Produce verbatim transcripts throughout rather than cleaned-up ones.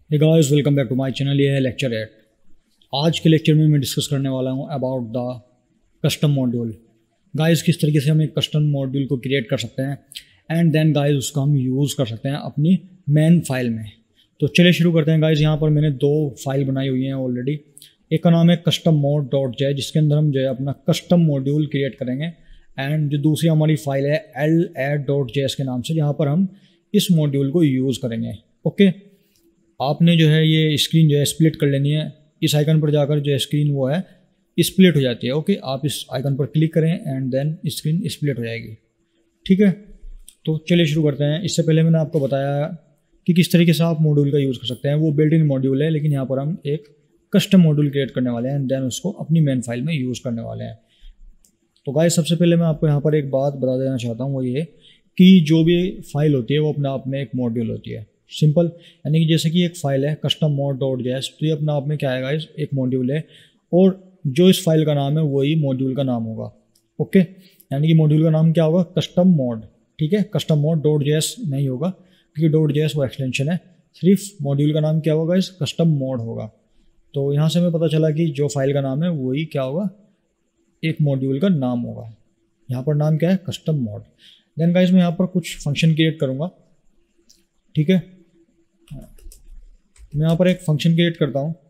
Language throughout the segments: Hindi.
Hey guys, welcome back to my channel. ये है लेक्चर एट। आज के लेक्चर में मैं डिस्कस करने वाला हूँ about the custom module. Guys, किस तरीके से हम एक कस्टम मॉड्यूल को क्रिएट कर सकते हैं एंड देन गाइस उसका हम यूज़ कर सकते हैं अपनी मेन फाइल में। तो चलिए शुरू करते हैं। गाइस, यहाँ पर मैंने दो फाइल बनाई हुई हैं ऑलरेडी। एक का नाम है कस्टम मोड डॉट जे, जिसके अंदर हम जो है अपना कस्टम मॉड्यूल क्रिएट करेंगे, एंड जो दूसरी हमारी फाइल है alert dot J S के नाम से, जहाँ पर हम इस मॉड्यूल को यूज़ करेंगे। ओके, आपने जो है ये स्क्रीन जो है स्प्लिट कर लेनी है। इस आइकन पर जाकर जो है स्क्रीन वो है स्प्लिट हो जाती है। ओके, आप इस आइकन पर क्लिक करें एंड देन स्क्रीन स्प्लिट हो जाएगी। ठीक है, तो चलिए शुरू करते हैं। इससे पहले मैंने आपको बताया कि किस तरीके से आप मॉड्यूल का यूज़ कर सकते हैं। वो बिल्ट इन मॉड्यूल है, लेकिन यहाँ पर हम एक कस्टम मॉड्यूल क्रिएट करने वाले हैं एंड देन उसको अपनी मेन फाइल में यूज़ करने वाले हैं। तो गाइस, सबसे पहले मैं आपको यहाँ पर एक बात बता देना चाहता हूँ, वो ये कि जो भी फाइल होती है वो अपने आप में एक मॉड्यूल होती है। सिंपल, यानी कि जैसे कि एक फाइल है custom mod dot J S, तो ये अपने आप में क्या है गाइस, एक मॉड्यूल है, और जो इस फाइल का नाम है वही मॉड्यूल का नाम होगा। ओके, यानी कि मॉड्यूल का नाम क्या होगा, कस्टम मोड। ठीक है, custom mod dot J S नहीं होगा, क्योंकि डॉट जे एस वो एक्सटेंशन है। सिर्फ मॉड्यूल का नाम क्या होगा गाइस, कस्टम मोड होगा। तो यहाँ से हमें पता चला कि जो फाइल का नाम है वही क्या होगा, एक मॉड्यूल का नाम होगा। यहाँ पर नाम क्या है, कस्टम मोड। देन गाइस, मैं यहाँ पर कुछ फंक्शन क्रिएट करूँगा। ठीक है, मैं यहाँ पर एक फंक्शन क्रिएट करता हूँ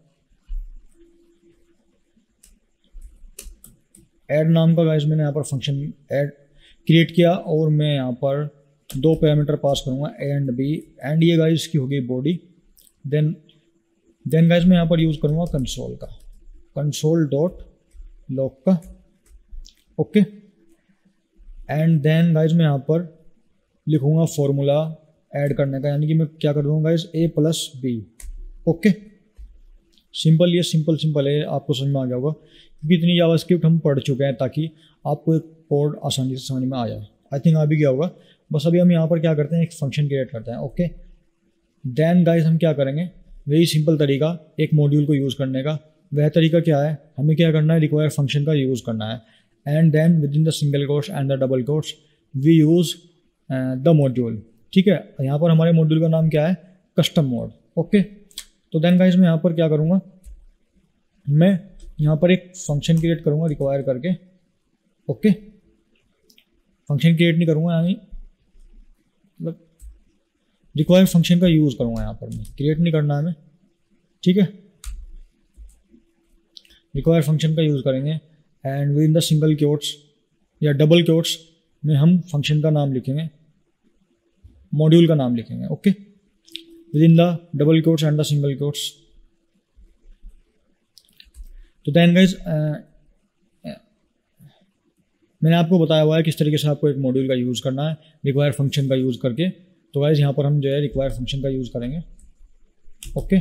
ऐड नाम का। गाइस, मैंने यहाँ पर फंक्शन ऐड क्रिएट किया और मैं यहाँ पर दो पैरामीटर पास करूँगा, ए एंड बी, एंड ये गाइस की होगी बॉडी। देन देन गाइस मैं यहाँ पर यूज़ करूँगा कंसोल का, कंसोल डॉट लॉग का। ओके, एंड देन गाइस मैं यहाँ पर लिखूँगा फॉर्मूला ऐड करने का, यानी कि मैं क्या कर दूँगा guys, A plus B. Okay, simple, ये सिंपल सिंपल है, आपको समझ में आ गया होगा, क्योंकि इतनी जावास्क्रिप्ट हम पढ़ चुके हैं ताकि आपको एक कोड आसानी से समझ में आ जाए। आई थिंक आ भी गया होगा। बस अभी हम यहाँ पर क्या करते हैं, एक फंक्शन क्रिएट करते हैं। ओके, देन गाइस हम क्या करेंगे, वही सिंपल तरीका एक मॉड्यूल को यूज़ करने का। वह तरीका क्या है, हमें क्या करना है, रिक्वायर फंक्शन का यूज़ करना है, and then within the single quotes and the double quotes we use the module. ठीक है, यहाँ पर हमारे मॉड्यूल का नाम क्या है, कस्टम मोड। ओके, तो देन गाइस मैं यहाँ पर क्या करूँगा, मैं यहाँ पर एक फंक्शन क्रिएट करूँगा रिक्वायर करके। ओके, फंक्शन क्रिएट नहीं करूँगा, यानी मतलब रिक्वायर फंक्शन का यूज़ करूँगा। यहाँ पर मैं क्रिएट नहीं करना है हमें। ठीक है, रिक्वायर फंक्शन का यूज़ करेंगे, and within the single quotes या डबल कोट्स में हम फंक्शन का नाम लिखेंगे, मॉड्यूल का नाम लिखेंगे। Okay, within the double quotes and the single quotes. तो देन गाइज मैंने आपको बताया हुआ है किस तरीके से आपको एक मॉड्यूल का यूज़ करना है रिक्वायर फंक्शन का यूज़ करके। तो गाइज यहाँ पर हम जो है रिक्वायर फंक्शन का यूज़ करेंगे। ओके,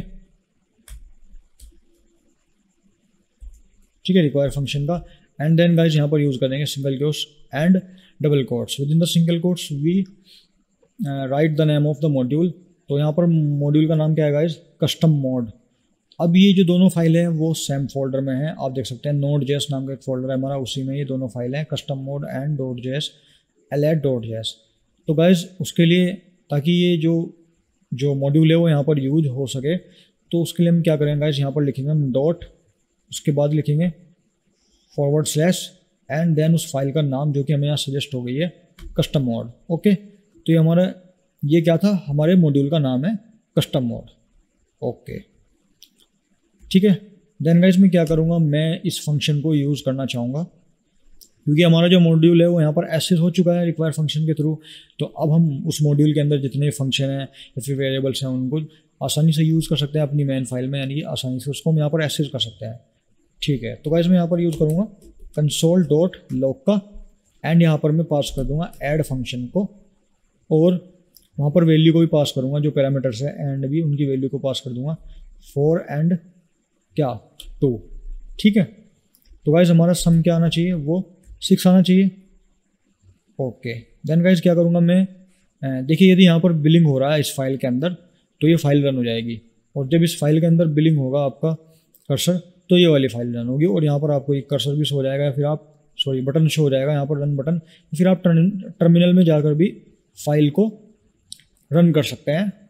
ठीक है, रिक्वायर फंक्शन का, एंड देन गाइज यहाँ पर यूज़ करेंगे single quotes and double quotes. Within the single quotes we write the name of the module. तो यहाँ पर मॉड्यूल का नाम क्या है गाइज, कस्टम मोड। अब ये जो दोनों फाइल हैं वो सेम फोल्डर में हैं, आप देख सकते हैं। नोड जेएस नाम का एक फोल्डर है हमारा, उसी में ये दोनों फाइल हैं, custom mod and dot JS, alert dot JS. तो गाइज उसके लिए, ताकि ये जो जो मॉड्यूल है वो यहाँ पर यूज हो सके, तो उसके लिए हम क्या करेंगे गाइज, यहाँ पर लिखेंगे हम डॉट, उसके बाद लिखेंगे फॉरवर्ड स्लैश, एंड देन उस फाइल का नाम जो कि हमें यहाँ सजेस्ट हो गई है, कस्टम मोड। ओके, तो ये हमारा ये क्या था, हमारे मॉड्यूल का नाम है कस्टम मोड। ओके, ठीक है। देन गाइस मैं क्या करूँगा, मैं इस फंक्शन को यूज़ करना चाहूँगा, क्योंकि हमारा जो मॉड्यूल है वो यहाँ पर एक्सेस हो चुका है रिक्वायर फंक्शन के थ्रू। तो अब हम उस मॉड्यूल के अंदर जितने फंक्शन हैं या फिर वेरिएबल्स हैं उनको आसानी से यूज़ कर सकते हैं अपनी मेन फाइल में, यानी कि आसानी से उसको हम यहाँ पर एक्सेस कर सकते हैं। ठीक है, तो गाइस मैं यहाँ पर यूज़ करूँगा कंसोल डॉट लॉग का, एंड यहाँ पर मैं पास कर दूँगा ऐड फंक्शन को, और वहाँ पर वैल्यू को भी पास करूँगा, जो पैरामीटर्स है एंड भी उनकी वैल्यू को पास कर दूँगा, फोर एंड क्या टू। ठीक है, तो गाइज हमारा सम क्या आना चाहिए, वो सिक्स आना चाहिए। ओके, देन गाइज क्या करूँगा मैं, देखिए यदि यहाँ पर बिलिंग हो रहा है इस फाइल के अंदर, तो ये फाइल रन हो जाएगी, और जब इस फाइल के अंदर बिलिंग होगा आपका कर्सर, तो ये वाली फाइल रन होगी, और यहाँ पर आपको एक कर्सर भी शो हो जाएगा, फिर आप सॉरी बटन शो हो जाएगा यहाँ पर, रन बटन। फिर आप टर्मिनल में जाकर भी फाइल को रन कर सकते हैं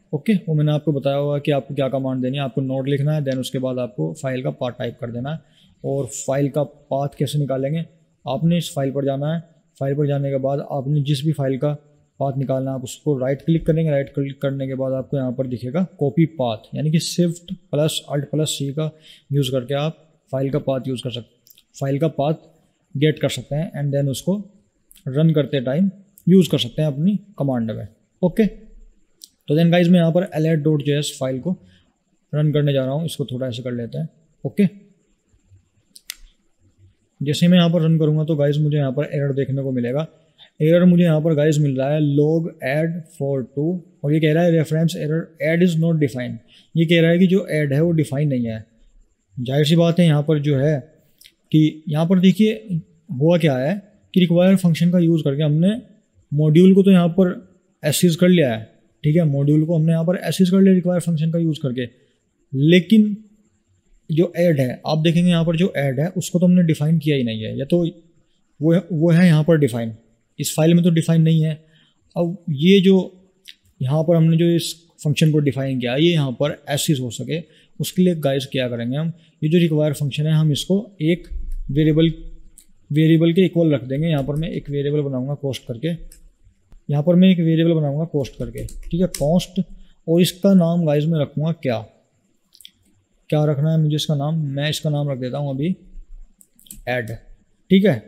ओके, वो मैंने आपको बताया हुआ कि आपको क्या कमांड देनी है, आपको नोड लिखना है, देन उसके बाद आपको फाइल का पाथ टाइप कर देना है। और फाइल का पाथ कैसे निकालेंगे, आपने इस फाइल पर जाना है, फाइल पर जाने के बाद आपने जिस भी फाइल का पाथ निकालना है आप उसको राइट क्लिक करेंगे, राइट क्लिक करने के बाद आपको यहाँ पर दिखेगा कॉपी पाथ, यानी कि shift plus alt plus C का यूज़ करके आप फाइल का पाथ यूज़ कर सकते फाइल का पाथ गेट कर सकते हैं एंड देन उसको रन करते टाइम यूज़ कर सकते हैं अपनी कमांड में। ओके, तो देन गाइज मैं यहाँ पर alert dot J S file को रन करने जा रहा हूँ, इसको थोड़ा ऐसे कर लेते हैं। ओके, जैसे मैं यहाँ पर रन करूँगा तो गाइज मुझे यहाँ पर एरर देखने को मिलेगा। एरर मुझे यहाँ पर गाइज मिल रहा है log add for टू, और ये कह रहा है reference error add is not defined। ये कह रहा है कि जो add है वो डिफाइन नहीं है। जाहिर सी बात है यहाँ पर जो है कि यहाँ पर देखिए हुआ क्या है कि रिक्वायर फंक्शन का यूज़ करके हमने मॉड्यूल को तो यहाँ पर एसिस कर लिया है, ठीक है, मॉड्यूल को हमने यहाँ पर एसिस कर लिया रिक्वायर फंक्शन का यूज़ करके, लेकिन जो ऐड है आप देखेंगे यहाँ पर जो ऐड है उसको तो हमने डिफाइन किया ही नहीं है, या तो वो वो है यहाँ पर डिफाइन, इस फाइल में तो डिफाइन नहीं है। अब ये जो यहाँ पर हमने जो इस फंक्शन को डिफाइन किया ये यहाँ पर एसिस हो सके उसके लिए गाइस क्या करेंगे हम, ये जो रिक्वायर फंक्शन है हम इसको एक वेरिएबल वेरिएबल के इक्वल रख देंगे। यहाँ पर मैं एक वेरिएबल बनाऊंगा कॉस्ट करके, यहाँ पर मैं एक वेरिएबल बनाऊंगा कॉस्ट करके, ठीक है, कॉस्ट, और इसका नाम गाइस मैं रखूँगा क्या क्या रखना है मुझे इसका नाम, मैं इसका नाम रख देता हूँ अभी ऐड, ठीक है,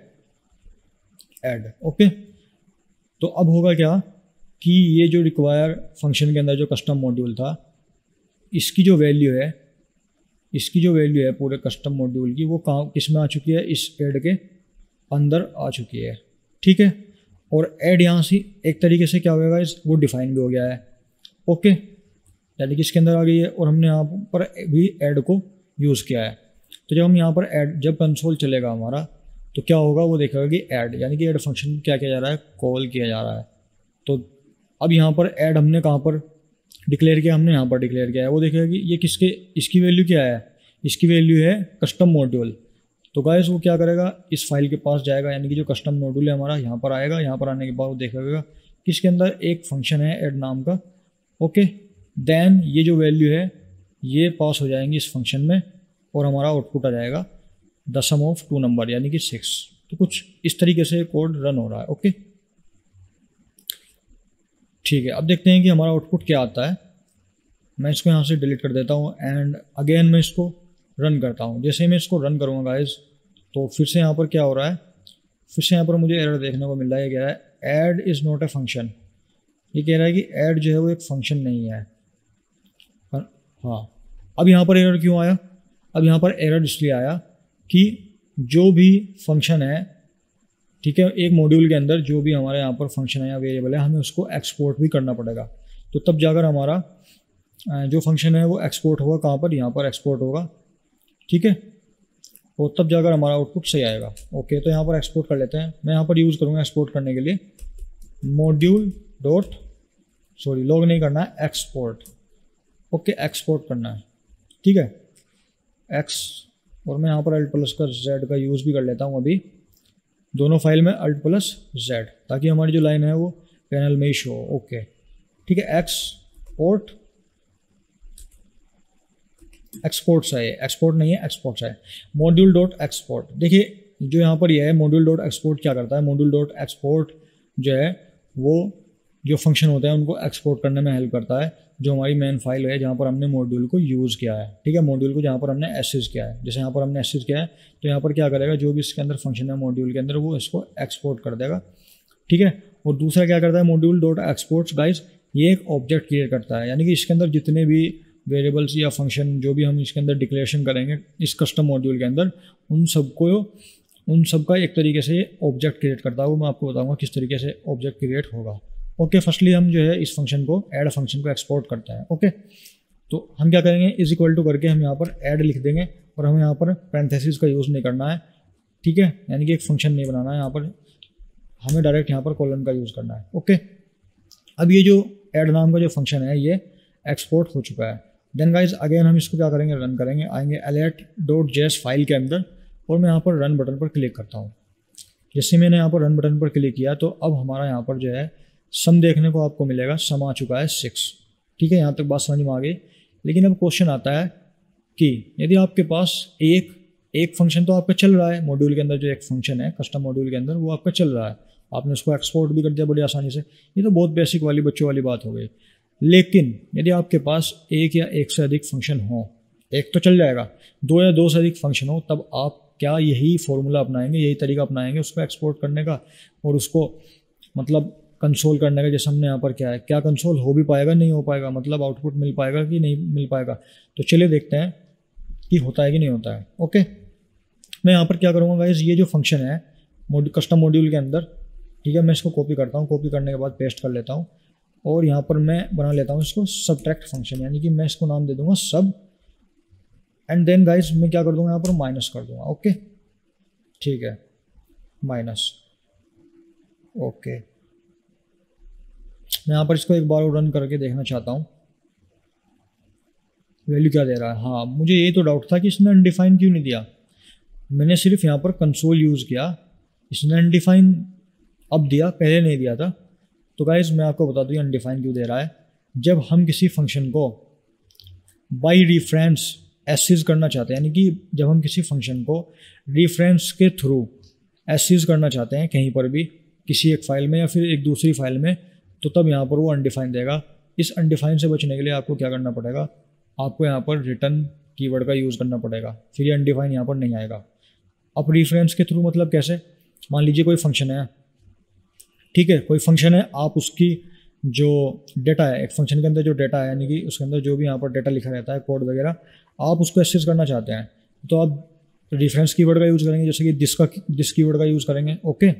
ऐड। ओके, तो अब होगा क्या कि ये जो रिक्वायर फंक्शन के अंदर जो कस्टम मॉड्यूल था इसकी जो वैल्यू है इसकी जो वैल्यू है पूरे कस्टम मॉड्यूल की वो कहाँ किस में आ चुकी है, इस ऐड के अंदर आ चुकी है, ठीक है। और ऐड यहाँ से एक तरीके से क्या होगा इस वो डिफाइन भी हो गया है। ओके, यानी कि इसके अंदर आ गई है और हमने यहाँ पर भी ऐड को यूज़ किया है। तो जब हम यहाँ पर ऐड जब कंसोल चलेगा हमारा तो क्या होगा वो देखेगा कि ऐड यानी कि ऐड फंक्शन क्या किया जा रहा है, कॉल किया जा रहा है। तो अब यहाँ पर ऐड हमने कहाँ पर डिक्लेयर किया, हमने यहाँ पर डिक्लेयर किया है, वो देखेगा कि ये किसके इसकी वैल्यू क्या है, इसकी वैल्यू है कस्टम मॉड्यूल। तो गाइस वो क्या करेगा इस फाइल के पास जाएगा, यानी कि जो कस्टम मॉड्यूल है हमारा यहाँ पर आएगा, यहाँ पर आने के बाद वो देखेगा कि इसके अंदर एक फंक्शन है ऐड नाम का। ओके, देन ये जो वैल्यू है ये पास हो जाएंगी इस फंक्शन में और हमारा आउटपुट आ जाएगा the sum of two number यानी कि सिक्स। तो कुछ इस तरीके से कोड रन हो रहा है। ओके, ठीक है, अब देखते हैं कि हमारा आउटपुट क्या आता है। मैं इसको यहाँ से डिलीट कर देता हूँ एंड अगेन मैं इसको रन करता हूँ। जैसे ही मैं इसको रन करूँगा गाइस तो फिर से यहाँ पर क्या हो रहा है, फिर से यहाँ पर मुझे एरर देखने को मिल रहा है। ये कह रहा है add is not a function, ये कह रहा है कि ऐड जो है वो एक फंक्शन नहीं है। हाँ, अब यहाँ पर एरर क्यों आया, अब यहाँ पर एरर इसलिए आया कि जो भी फंक्शन है, ठीक है, एक मॉड्यूल के अंदर जो भी हमारे यहाँ पर फंक्शन है या वेरिएबल है हमें उसको एक्सपोर्ट भी करना पड़ेगा। तो तब जाकर हमारा जो फंक्शन है वो एक्सपोर्ट होगा, कहाँ पर, यहाँ पर एक्सपोर्ट होगा, ठीक है, और तब जाकर हमारा आउटपुट सही आएगा। ओके, तो यहाँ पर एक्सपोर्ट कर लेते हैं। मैं यहाँ पर यूज़ करूँगा एक्सपोर्ट करने के लिए मॉड्यूल डॉट सॉरी लॉग नहीं करना है, एक्सपोर्ट। ओके, एक्सपोर्ट करना है, ठीक है, एक्स, और मैं यहाँ पर अल्ट प्लस का जेड का यूज़ भी कर लेता हूँ अभी दोनों फाइल में, अल्ट प्लस जेड, ताकि हमारी जो लाइन है वो पैनल में ही शो। ओके, ठीक है, एक्सपोर्ट एक्सपोर्ट्स है, एक्सपोर्ट नहीं है एक्सपोर्ट्स है, मॉड्यूल डॉट एक्सपोर्ट। देखिए जो यहाँ पर ये है मॉड्यूल डॉट एक्सपोर्ट क्या करता है, मॉड्यूल डॉट एक्सपोर्ट जो है वो जो फंक्शन होते हैं उनको एक्सपोर्ट करने में हेल्प करता है, जो हमारी मेन फाइल है जहाँ पर हमने मॉड्यूल को यूज़ किया है, ठीक है, मॉड्यूल को जहाँ पर हमने एसेस किया है। जैसे यहाँ पर हमने एसेस किया है तो यहाँ पर क्या करेगा, जो भी इसके अंदर फंक्शन है मॉड्यूल के अंदर वो इसको एक्सपोर्ट कर देगा, ठीक है। और दूसरा क्या करता है मॉड्यूल डॉट एक्सपोर्ट्स गाइस, ये एक ऑब्जेक्ट क्रिएट करता है, यानी कि इसके अंदर जितने भी वेरिएबल्स या फंक्शन जो भी हम इसके अंदर डिक्लेरेशन करेंगे इस कस्टम मॉड्यूल के अंदर, उन सबको उन सब का एक तरीके से ऑब्जेक्ट क्रिएट करता है। वो मैं आपको बताऊंगा किस तरीके से ऑब्जेक्ट क्रिएट होगा। ओके, फर्स्टली हम जो है इस फंक्शन को ऐड फंक्शन को एक्सपोर्ट करते हैं। ओके, तो हम क्या करेंगे, इज इक्वल टू करके हम यहाँ पर ऐड लिख देंगे और हमें यहाँ पर पैरेंथेसिस का यूज़ नहीं करना है, ठीक है, यानी कि एक फंक्शन नहीं बनाना है, यहाँ पर हमें डायरेक्ट यहाँ पर कॉलन का यूज़ करना है। ओके, अब ये जो ऐड नाम का जो फंक्शन है ये एक्सपोर्ट हो चुका है। देन गाइज अगेन हम इसको क्या करेंगे, रन करेंगे, आएंगे alert dot J S file के अंदर और मैं यहाँ पर रन बटन पर क्लिक करता हूँ। जैसे मैंने यहाँ पर रन बटन पर क्लिक किया तो अब हमारा यहाँ पर जो है सम देखने को आपको मिलेगा, सम आ चुका है सिक्स, ठीक है, यहाँ तक बात समझ में आ गई। लेकिन अब क्वेश्चन आता है कि यदि आपके पास एक एक फंक्शन तो आपका चल रहा है मॉड्यूल के अंदर, जो एक फंक्शन है कस्टम मॉड्यूल के अंदर वो आपका चल रहा है, आपने उसको एक्सपोर्ट भी कर दिया बड़ी आसानी से, ये तो बहुत बेसिक वाली बच्चों वाली बात हो गई। लेकिन यदि आपके पास एक या एक से अधिक फंक्शन हो, एक तो चल जाएगा, दो या दो से अधिक फंक्शन हो, तब आप क्या यही फॉर्मूला अपनाएंगे, यही तरीका अपनाएंगे उसको एक्सपोर्ट करने का और उसको मतलब कंसोल करने का। जैसे हमने यहाँ पर क्या है, क्या कंसोल हो भी पाएगा, नहीं हो पाएगा, मतलब आउटपुट मिल पाएगा कि नहीं मिल पाएगा। तो चलिए देखते हैं कि होता है कि नहीं होता है। ओके, मैं यहाँ पर क्या करूँगा गाइस, ये जो फंक्शन है कस्टम मॉड्यूल के अंदर, ठीक है, मैं इसको कॉपी करता हूँ, कॉपी करने के बाद पेस्ट कर लेता हूँ और यहाँ पर मैं बना लेता हूँ इसको सबट्रैक्ट फंक्शन, यानी कि मैं इसको नाम दे दूँगा सब, एंड देन गाइस मैं क्या कर दूँगा, यहाँ पर माइनस कर दूँगा। ओके, ठीक है, माइनस। ओके, मैं यहाँ पर इसको एक बार रन करके देखना चाहता हूँ वैल्यू क्या दे रहा है। हाँ, मुझे ये तो डाउट था कि इसने अनडिफाइन क्यों नहीं दिया, मैंने सिर्फ यहाँ पर कंसोल यूज़ किया, इसने अनडिफाइन अब दिया, पहले नहीं दिया था। तो गाइस मैं आपको बता दूँ अनडिफाइन क्यों दे रहा है। जब हम किसी फंक्शन को बाई रेफरेंस एक्सेस करना चाहते हैं, यानी कि जब हम किसी फंक्शन को रेफरेंस के थ्रू एक्सेस करना चाहते हैं कहीं पर भी, किसी एक फाइल में या फिर एक दूसरी फाइल में, तो तब यहाँ पर वो अनडिफाइन देगा। इस अनडिफाइन से बचने के लिए आपको क्या करना पड़ेगा, आपको यहाँ पर रिटर्न कीवर्ड का यूज़ करना पड़ेगा, फिर ये अनडिफाइन यहाँ पर नहीं आएगा। अब रेफरेंस के थ्रू मतलब कैसे, मान लीजिए कोई फंक्शन है, ठीक है, कोई फंक्शन है, आप उसकी जो डेटा है, एक फंक्शन के अंदर जो डेटा है, यानी कि उसके अंदर जो भी यहाँ पर डेटा लिखा रहता है, कोड वगैरह, आप उसको एक्सेस करना चाहते हैं, तो आप रेफरेंस कीवर्ड का यूज़ करेंगे, जैसे कि दिस का दिस कीवर्ड का यूज़ करेंगे। ओके,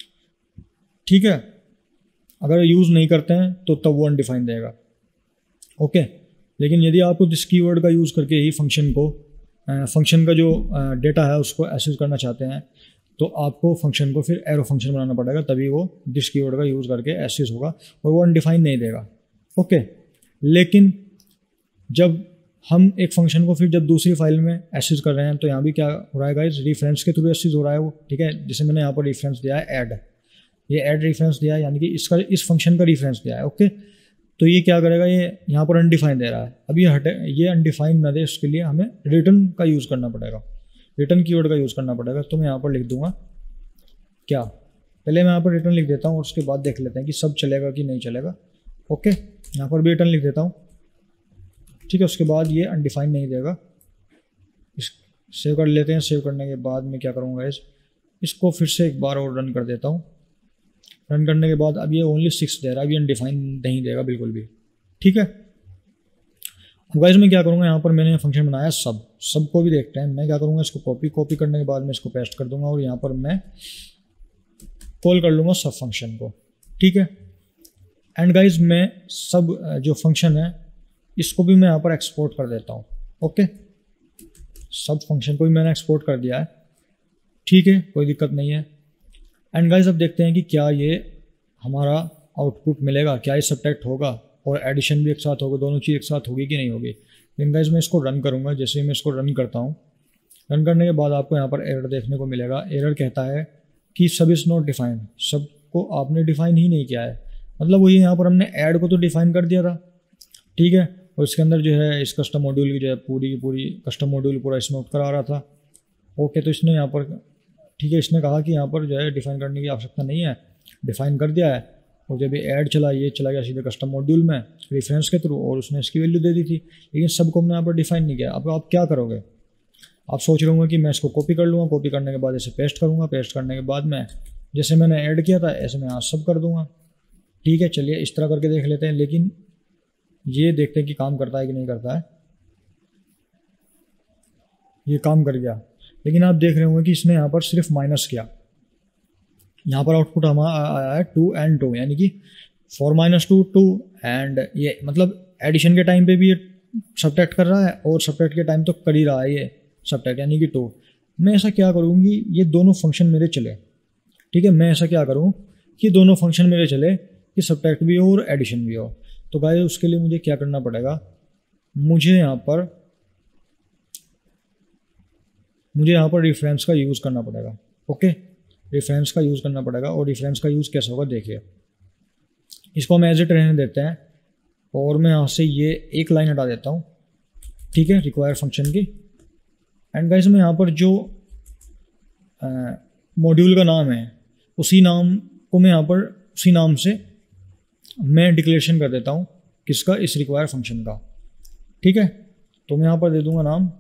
ठीक है, अगर यूज़ नहीं करते हैं तो तब वो अनडिफाइन देगा। ओके, लेकिन यदि आप दिस कीवर्ड का यूज़ करके ही फंक्शन को फंक्शन का जो डेटा है उसको एक्सेस करना चाहते हैं, तो आपको फंक्शन को फिर एरो फंक्शन बनाना पड़ेगा, तभी वो दिस कीवर्ड का यूज़ करके एक्सेस होगा और वो अनडिफाइन नहीं देगा। ओके, लेकिन जब हम एक फंक्शन को फिर जब दूसरी फाइल में एक्सेस कर रहे हैं, तो यहाँ भी क्या हो रहा है गाइस, रेफरेंस के थ्रू एक्सेस हो रहा है वो, ठीक है। जैसे मैंने यहाँ पर रेफरेंस दिया है ऐड, ये ऐड रेफरेंस दिया है, यानी कि इसका इस फंक्शन का रेफरेंस दिया है। ओके, तो ये क्या करेगा, ये यहाँ पर अनडिफाइन दे रहा है। अब ये हटे, ये अनडिफाइन ना दे, उसके लिए हमें रिटर्न का यूज़ करना पड़ेगा, रिटर्न कीवर्ड का यूज़ करना पड़ेगा। तो मैं यहाँ पर लिख दूंगा क्या, पहले मैं यहाँ पर रिटर्न लिख देता हूँ और उसके बाद देख लेते हैं कि सब चलेगा कि नहीं चलेगा। ओके, यहाँ पर भी रिटर्न लिख देता हूँ, ठीक है। उसके बाद ये अनडिफाइन नहीं देगा, इस सेव कर लेते हैं। सेव करने के बाद मैं क्या करूँगा, इस इसको फिर से एक बार और रन कर देता हूँ। रन करने के बाद अब ये ओनली सिक्स दे रहा है, अब ये अनडिफाइन नहीं देगा बिल्कुल भी, ठीक है। गाइस मैं क्या करूँगा, यहाँ पर मैंने फंक्शन बनाया सब, सब को भी देखते हैं। मैं क्या करूँगा, इसको कॉपी कॉपी करने के बाद मैं इसको पेस्ट कर दूंगा और यहाँ पर मैं कॉल कर लूँगा सब फंक्शन को, ठीक है। एंड गाइस मैं सब जो फंक्शन है इसको भी मैं यहाँ पर एक्सपोर्ट कर देता हूँ। ओके, सब फंक्शन को भी मैंने एक्सपोर्ट कर दिया है, ठीक है, कोई दिक्कत नहीं है। एंड गाइस अब देखते हैं कि क्या ये हमारा आउटपुट मिलेगा, क्या ये सबट्रैक्ट होगा और एडिशन भी एक साथ होगा, दोनों चीज़ एक साथ होगी कि नहीं होगी। लेकिन गाइस मैं इसको रन करूँगा, जैसे मैं इसको रन करता हूँ, रन करने के बाद आपको यहाँ पर एरर देखने को मिलेगा। एरर कहता है कि सब इज़ नॉट डिफाइंड, सब को आपने डिफाइन ही नहीं किया है। मतलब वही यहाँ पर हमने ऐड को तो डिफाइन कर दिया था, ठीक है, और इसके अंदर जो है इस कस्टम मॉड्यूल की जो है पूरी की पूरी कस्टम मॉड्यूल पूरा इसमें उत्तर आ रहा था। ओके, तो इसने यहाँ पर, ठीक है, इसने कहा कि यहाँ पर जो है डिफाइन करने की आवश्यकता नहीं है, डिफाइन कर दिया है। और जब ये ऐड चला, ये चला गया सीधे कस्टम मॉड्यूल में रेफरेंस के थ्रू और उसने इसकी वैल्यू दे दी थी, लेकिन सबको हमने यहाँ पर डिफाइन नहीं किया। अब आप क्या करोगे, आप सोच रहे होंगे कि मैं इसको कॉपी कर लूँगा, कॉपी करने के बाद इसे पेस्ट करूँगा, पेस्ट करने के बाद मैं जैसे मैंने ऐड किया था ऐसे मैं आज सब कर दूँगा, ठीक है। चलिए इस तरह करके देख लेते हैं, लेकिन ये देखते हैं कि काम करता है कि नहीं करता है। ये काम कर गया, लेकिन आप देख रहे होंगे कि इसने यहाँ पर सिर्फ माइनस किया। यहाँ पर आउटपुट हमारा आया है टू एंड टू, यानी कि four minus two two, and ये मतलब एडिशन के टाइम पे भी ये सबट्रैक्ट कर रहा है और सबट्रैक्ट के टाइम तो कर ही रहा है ये सबट्रैक्ट, यानी कि टू। मैं ऐसा क्या करूँगी, ये दोनों फंक्शन मेरे चले, ठीक है। मैं ऐसा क्या करूँ कि दोनों फंक्शन मेरे चले, कि सबट्रैक्ट भी हो और एडिशन भी हो। तो गाइस उसके लिए मुझे क्या करना पड़ेगा, मुझे यहाँ पर मुझे यहाँ पर रेफरेंस का यूज़ करना पड़ेगा। ओके, रेफरेंस का यूज़ करना पड़ेगा। और रेफरेंस का यूज़ कैसे होगा देखिए, इसको हम एज इट रहने देते हैं। और मैं यहाँ से ये एक लाइन हटा देता हूँ, ठीक है, रिक्वायर फंक्शन की। एंड गाइस मैं यहाँ पर जो मॉड्यूल का नाम है उसी नाम को मैं यहाँ पर उसी नाम से मैं डिक्लेरेशन कर देता हूँ, किसका, इस रिक्वायर फंक्शन का, ठीक है। तो मैं यहाँ पर दे दूँगा नाम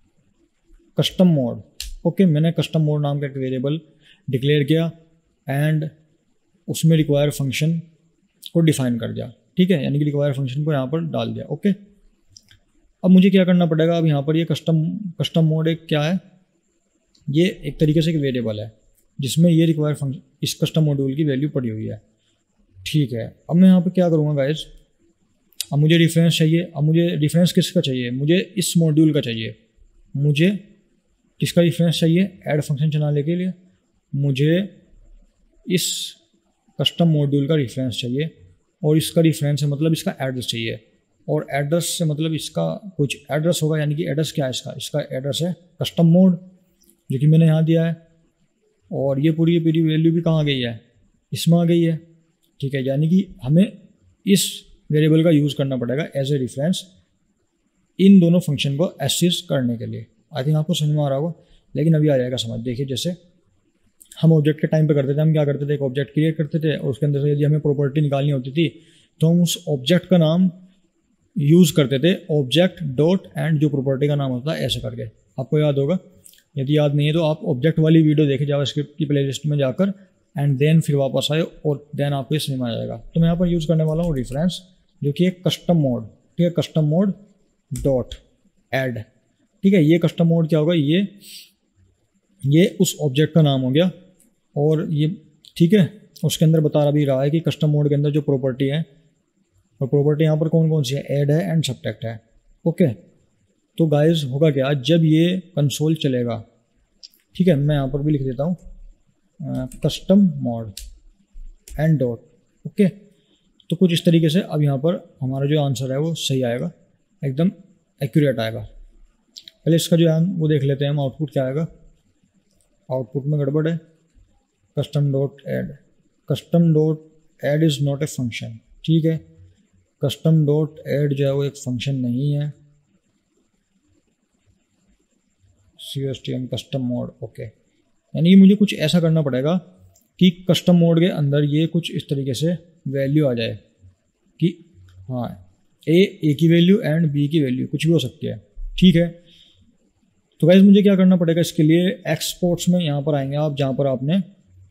कस्टम मोड। ओके, मैंने कस्टम मोड नाम का एक वेरिएबल डिक्लेयर किया एंड उसमें रिक्वायर फंक्शन को डिफाइन कर दिया, ठीक है, यानी कि रिक्वायर फंक्शन को यहाँ पर डाल दिया। ओके, अब मुझे क्या करना पड़ेगा, अब यहाँ पर ये कस्टम कस्टम मोड एक क्या है, ये एक तरीके से एक वेरिएबल है जिसमें ये रिक्वायर फंक्शन, इस कस्टम मॉड्यूल की वैल्यू पड़ी हुई है, ठीक है। अब मैं यहाँ पर क्या करूँगा गाइज, अब मुझे रेफरेंस चाहिए। अब मुझे रेफरेंस किसका चाहिए, मुझे इस मॉड्यूल का चाहिए। मुझे किसका रेफरेंस चाहिए, ऐड फंक्शन चलाने के लिए मुझे इस कस्टम मॉड्यूल का रेफरेंस चाहिए, और इसका रेफरेंस है मतलब इसका एड्रेस चाहिए, और एड्रेस से मतलब इसका कुछ एड्रेस होगा, यानी कि एड्रेस क्या है इसका, इसका एड्रेस है कस्टम मोड जो कि मैंने यहाँ दिया है, और ये पूरी पूरी वैल्यू भी कहाँ गई है, इसमें आ गई है, ठीक है। यानी कि हमें इस वेरिएबल का यूज़ करना पड़ेगा एज ए रेफरेंस इन दोनों फंक्शन को एक्सेस करने के लिए। आई थिंक आपको समझ में आ रहा होगा, लेकिन अभी आ जाएगा समझ। देखिए जैसे हम ऑब्जेक्ट के टाइम पे करते थे, हम क्या करते थे, एक ऑब्जेक्ट क्रिएट करते थे और उसके अंदर से यदि हमें प्रॉपर्टी निकालनी होती थी तो हम उस ऑब्जेक्ट का नाम यूज़ करते थे ऑब्जेक्ट डॉट एंड जो प्रॉपर्टी का नाम होता है ऐसे करके। आपको याद होगा, यदि याद नहीं है तो आप ऑब्जेक्ट वाली वीडियो देखें जावास्क्रिप्ट की प्लेलिस्ट में जाकर, एंड देन फिर वापस आए और देन आपको ये समझ में आ जाएगा। तो मैं यहाँ पर यूज़ करने वाला हूँ रेफरेंस जो कि एक कस्टम मोड, ठीक है, कस्टम मोड डॉट ऐड, ठीक है। ये कस्टम मोड क्या होगा, ये ये उस ऑब्जेक्ट का नाम हो गया, और ये ठीक है उसके अंदर बता रहा भी रहा है कि कस्टम मोड के अंदर जो प्रॉपर्टी है, और प्रॉपर्टी यहाँ पर कौन कौन सी है, ऐड है एंड सब्ट्रैक्ट है। ओके, तो गाइस होगा क्या, जब ये कंसोल चलेगा, ठीक है, मैं यहाँ पर भी लिख देता हूँ custom mod and dot. Okay, तो कुछ इस तरीके से अब यहाँ पर हमारा जो आंसर है वो सही आएगा, एकदम एक्यूरेट आएगा। पहले इसका जो है वो देख लेते हैं हम, आउटपुट क्या आएगा। आउटपुट में गड़बड़ है, custom dot add, custom dot add is not a function, ठीक है, कस्टम डॉट ऐड जो है वो एक फंक्शन नहीं है। C S T M custom mod, okay, यानी कि मुझे कुछ ऐसा करना पड़ेगा कि कस्टम मोड के अंदर ये कुछ इस तरीके से वैल्यू आ जाए कि हाँ ए ए की वैल्यू एंड बी की वैल्यू कुछ भी हो सकती है, ठीक है। तो गाइस मुझे क्या करना पड़ेगा इसके लिए, एक्सपोर्ट्स में यहाँ पर आएंगे आप, जहाँ पर आपने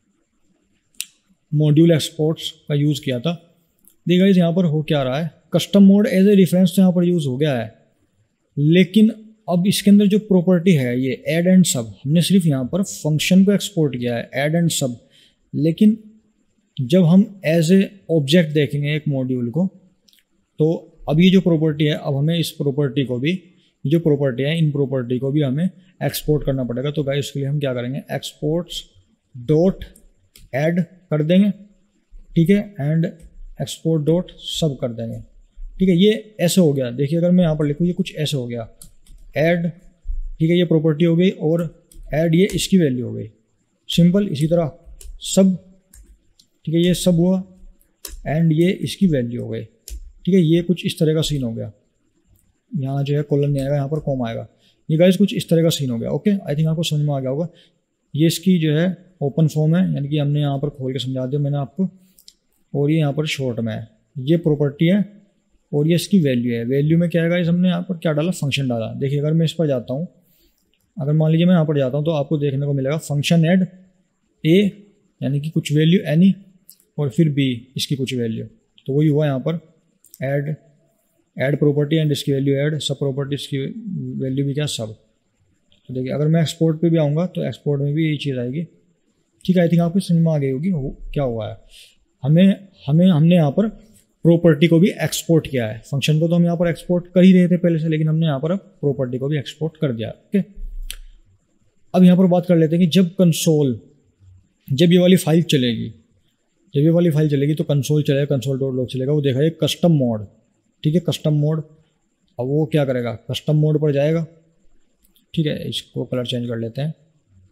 मॉड्यूल एक्सपोर्ट्स का यूज़ किया था। देखिए गाइस यहाँ पर हो क्या रहा है, custom mod as a reference तो यहाँ पर यूज़ हो गया है, लेकिन अब इसके अंदर जो प्रॉपर्टी है ये ऐड एंड सब, हमने सिर्फ यहाँ पर फंक्शन को एक्सपोर्ट किया है ऐड एंड सब, लेकिन जब हम एज ए ऑब्जेक्ट देखेंगे एक मॉड्यूल को, तो अब ये जो प्रॉपर्टी है, अब हमें इस प्रॉपर्टी को भी, जो प्रॉपर्टी है इन प्रॉपर्टी को भी हमें एक्सपोर्ट करना पड़ेगा। तो गाइस इसके लिए हम क्या करेंगे, एक्सपोर्ट्स डॉट ऐड कर देंगे, ठीक है, एंड एक्सपोर्ट डॉट सब कर देंगे, ठीक है। ये ऐसे हो गया, देखिए अगर मैं यहाँ पर लिखूँ ये कुछ ऐसे हो गया, ऐड, ठीक है, ये प्रॉपर्टी हो गई, और ऐड ये इसकी वैल्यू हो गई, सिंपल। इसी तरह सब, ठीक है, ये सब हुआ एंड ये इसकी वैल्यू हो गई, ठीक है। ये कुछ इस तरह का सीन हो गया, यहाँ जो है कॉलन नहीं आएगा, यहाँ पर कॉमा आएगा। ये गाइस कुछ इस तरह का सीन हो गया। ओके, आई थिंक आपको समझ में आ गया होगा। ये इसकी जो है ओपन फॉर्म है, यानी कि हमने यहाँ पर खोल के समझा दिया मैंने आपको, और ये यहाँ पर शॉर्ट में है, ये प्रॉपर्टी है और ये इसकी वैल्यू है। वैल्यू में क्या है गाइस, हमने यहाँ पर क्या डाला, फंक्शन डाला। देखिए अगर मैं इस पर जाता हूँ, अगर मान लीजिए मैं यहाँ पर जाता हूँ तो आपको देखने को मिलेगा फंक्शन ऐड ए, यानी कि कुछ वैल्यू एनी, और फिर बी इसकी कुछ वैल्यू, तो वही हुआ यहाँ पर ऐड ऐड प्रॉपर्टी एंड इसकी वैल्यू ऐड, सब प्रॉपर्टी इसकी वैल्यू भी क्या, सब। तो देखिए अगर मैं एक्सपोर्ट पे भी आऊँगा तो एक्सपोर्ट में भी यही चीज़ आएगी, ठीक है। आई थिंक आपको समझ में आ गई होगी हो, क्या हुआ है। हमें हमें हमने यहाँ पर प्रॉपर्टी को भी एक्सपोर्ट किया है, फंक्शन को तो हम यहाँ पर एक्सपोर्ट कर ही रहे थे पहले से, लेकिन हमने यहाँ पर अब प्रॉपर्टी को भी एक्सपोर्ट कर दिया। ओके, अब यहाँ पर बात कर लेते हैं कि जब कंसोल, जब ये वाली फाइल चलेगी, जब ये वाली फाइल चलेगी तो कंसोल चलेगा, कंसोल डॉट लॉग चलेगा, वो देखा ये कस्टम मोड, ठीक है, कस्टम मोड। अब वो क्या करेगा, कस्टम मोड पर जाएगा, ठीक है, इसको कलर चेंज कर लेते हैं,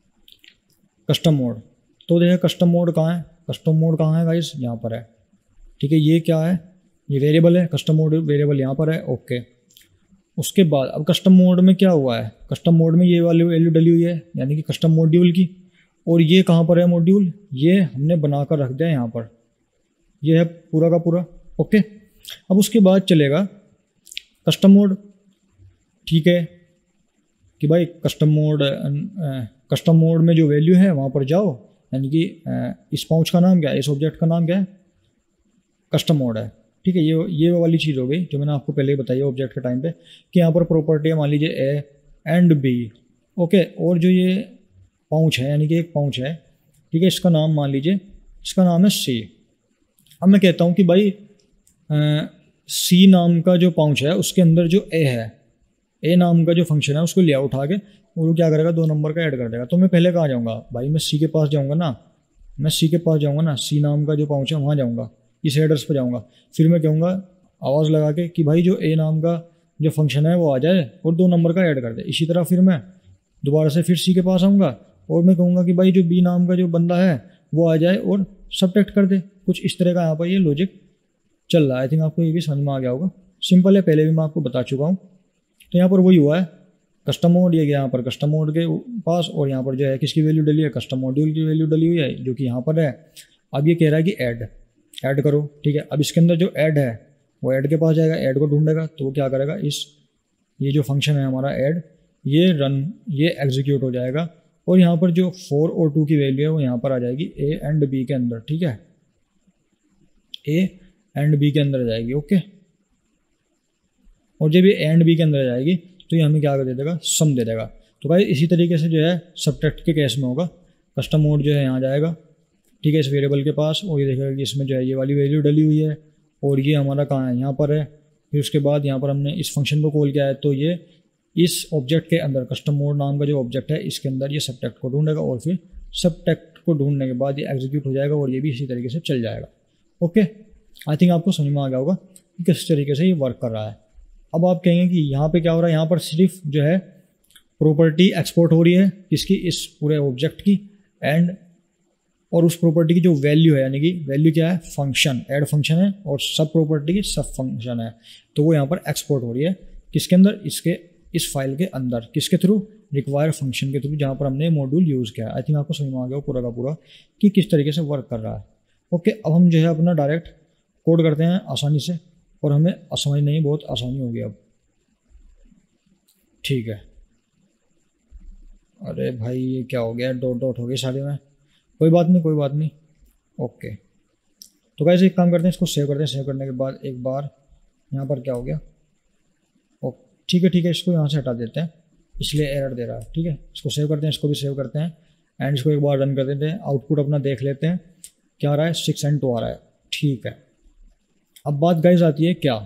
कस्टम मोड। तो देखिए कस्टम मोड कहाँ है, कस्टम मोड कहाँ है गाइस, यहाँ पर है, ठीक है। ये क्या है, ये वेरिएबल है, कस्टम मोड वेरिएबल यहाँ पर है। ओके, उसके बाद अब कस्टम मोड में क्या हुआ है, कस्टम मोड में ये वाली वैल्यू डली हुई है यानी कि कस्टम मॉड्यूल की, और ये कहाँ पर है मॉड्यूल, ये हमने बनाकर रख दिया यहाँ पर, ये है पूरा का पूरा। ओके, अब उसके बाद चलेगा कस्टम मोड। ठीक है कि भाई कस्टम मोड, कस्टम मोड में जो वैल्यू है वहाँ पर जाओ, यानी कि इस पाउच का नाम क्या है, इस ऑब्जेक्ट का नाम क्या है, कस्टम मोड है। ठीक है, ये ये वाली चीज़ हो गई जो मैंने आपको पहले ही बताई है ऑब्जेक्ट के टाइम पे, कि यहाँ पर प्रॉपर्टी है मान लीजिए ए एंड बी। ओके, और जो ये पाउच है यानी कि एक पाउच है, ठीक है, इसका नाम मान लीजिए, इसका नाम है सी। अब मैं कहता हूँ कि भाई सी नाम का जो पाउच है उसके अंदर जो ए है, ए नाम का जो फंक्शन है उसको लिया उठा के, और वो क्या करेगा, दो नंबर का ऐड कर देगा। तो मैं पहले कहाँ जाऊँगा भाई, मैं सी के पास जाऊँगा ना, मैं सी के पास जाऊँगा ना, सी नाम का जो पाउच है वहाँ जाऊँगा, इस एड्रेस पर जाऊँगा। फिर मैं कहूँगा आवाज़ लगा के कि भाई जो ए नाम का जो फंक्शन है वो आ जाए और दो नंबर का ऐड कर दे। इसी तरह फिर मैं दोबारा से फिर सी के पास आऊँगा और मैं कहूँगा कि भाई जो बी नाम का जो बंदा है वो आ जाए और सब्ट्रैक्ट कर दे। कुछ इस तरह का यहाँ पर ये लॉजिक चल रहा है। आई थिंक आपको ये भी समझ में आ गया होगा, सिंपल है, पहले भी मैं आपको बता चुका हूँ। तो यहाँ पर वही हुआ है, कस्टम मोड ये गया यहाँ पर कस्टम मोड के पास, और यहाँ पर जो है किसकी वैल्यू डली है, कस्टम मॉड्यूल की वैल्यू डली हुई है जो कि यहाँ पर है। अब ये कह रहा है कि ऐड ऐड करो। ठीक है, अब इसके अंदर जो ऐड है वो ऐड के पास जाएगा, ऐड को ढूंढेगा, तो वो क्या करेगा, इस ये जो फंक्शन है हमारा ऐड, ये रन ये एग्जीक्यूट हो जाएगा, और यहाँ पर जो फोर और टू की वैल्यू है वो यहाँ पर आ जाएगी ए एंड बी के अंदर। ठीक है, ए एंड बी के अंदर जाएगी। ओके, और जब ये एंड बी के अंदर जाएगी तो ये हमें क्या कर दे देगा, सम दे देगा। तो भाई इसी तरीके से जो है सब्ट्रैक्ट के केस में होगा, कस्टम मोड जो है यहाँ जाएगा, ठीक है, इस वेरिएबल के पास, और ये देखेगा कि इसमें जो है ये वाली वैल्यू डली हुई है और ये हमारा कहाँ है, यहाँ पर है। फिर उसके बाद यहाँ पर हमने इस फंक्शन को कॉल किया है, तो ये इस ऑब्जेक्ट के अंदर कस्टम मोड नाम का जो ऑब्जेक्ट है इसके अंदर ये सब्ट्रैक्ट को ढूंढेगा, और फिर सब्ट्रैक्ट को ढूंढने के बाद ये एग्जीक्यूट हो जाएगा और ये भी इसी तरीके से चल जाएगा। ओके, आई थिंक आपको समझ में आ गया होगा कि किस तरीके से ये वर्क कर रहा है। अब आप कहेंगे कि यहाँ पे क्या हो रहा है, यहाँ पर सिर्फ जो है प्रॉपर्टी एक्सपोर्ट हो रही है किसकी, इस पूरे ऑब्जेक्ट की, एंड और उस प्रॉपर्टी की जो वैल्यू है, यानी कि वैल्यू क्या है, फंक्शन, ऐड फंक्शन है, और सब प्रॉपर्टी की सब फंक्शन है, तो वो यहाँ पर एक्सपोर्ट हो रही है किसके अंदर, इसके इस फाइल के अंदर, किसके थ्रू, रिक्वायर फंक्शन के थ्रू, जहाँ पर हमने मॉड्यूल यूज़ किया है। आई थिंक आपको समझ में आ गया पूरा का पूरा कि किस तरीके से वर्क कर रहा है। ओके, अब हम जो है अपना डायरेक्ट कोड करते हैं आसानी से, और हमें समझ नहीं बहुत आसानी होगी अब। ठीक है, अरे भाई ये क्या हो गया, डॉट डॉट हो गए सारे में, कोई बात नहीं कोई बात नहीं। ओके, तो कैसे एक काम करते हैं, इसको सेव करते हैं। सेव करने के बाद एक बार यहाँ पर क्या हो गया, ओके ठीक है ठीक है, इसको यहाँ से हटा देते हैं, इसलिए एरर दे रहा है। ठीक है, इसको सेव करते हैं, इसको भी सेव करते हैं, एंड इसको एक बार रन कर देते हैं, आउटपुट अपना देख लेते हैं क्या आ रहा है, सिक्स एंड टू आ रहा है। ठीक है, अब बात गाइस आती है क्या,